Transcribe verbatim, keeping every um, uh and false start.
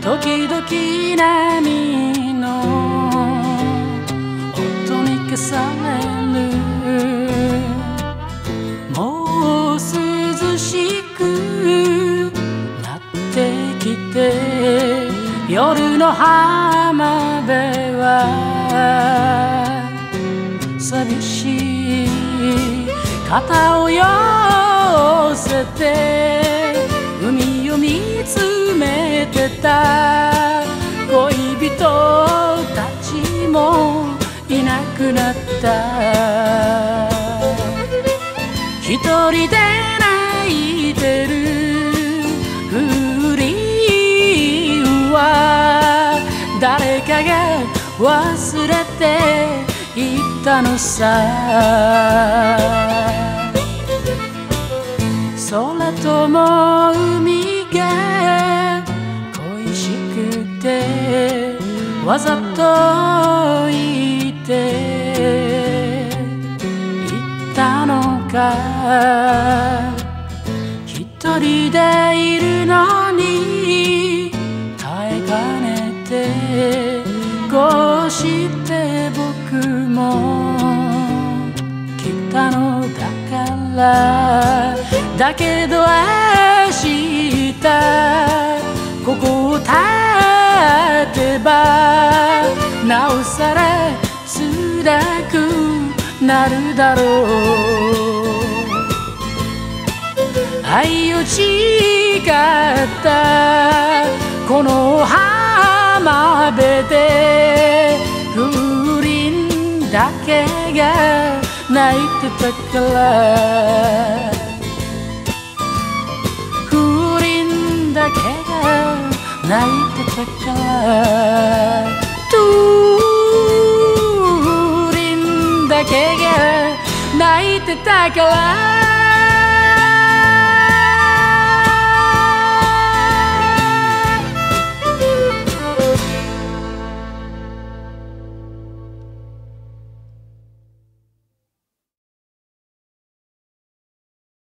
時々波の音に消される。もう涼しくなってきて、夜の浜辺は寂しい。肩を寄せて海を見つめてた恋人たちもいなくなった。一人で泣いてる風鈴は誰かが忘れていったのさ。空とも海が恋しくてわざと言って言ったのか。一人でいるのに耐えかねて、こうして僕も来たのだから。だけど明日ここを立てばなおさら辛くなるだろう。愛を誓ったこの浜辺で風鈴だけが泣いてたから。風鈴だけが泣いてたから。風鈴だけが泣いてたから。